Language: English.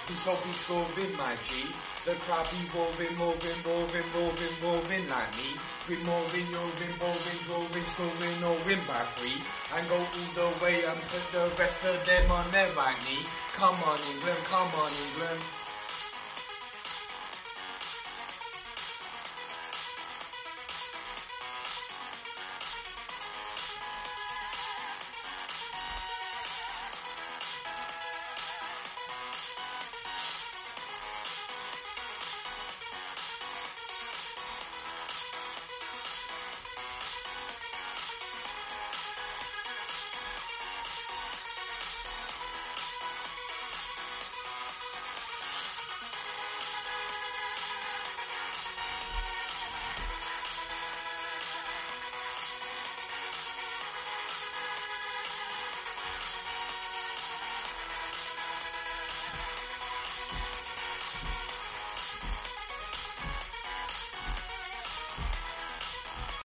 So be scoring my G. The crowd be roaring, roaring like me. We roaring, roaring, scoring, or win by 3. And go all the way and put the rest of them on their right knee. Come on England, come on England.